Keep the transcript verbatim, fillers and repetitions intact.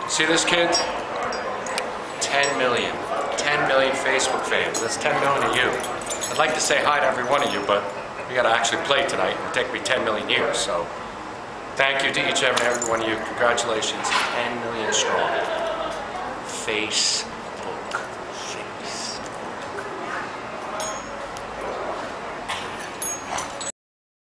See this, kid? ten million. ten million Facebook fans. That's ten million of you. I'd like to say hi to every one of you, but we got to actually play tonight. It'll take me ten million years, so thank you to each and every one of you. Congratulations. ten million strong. Face